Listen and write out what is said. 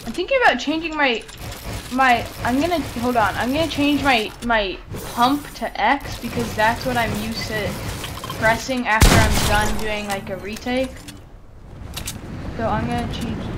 I'm thinking about changing I'm gonna change my pump to X because that's what I'm used to pressing after I'm done doing like a retake. So I'm gonna change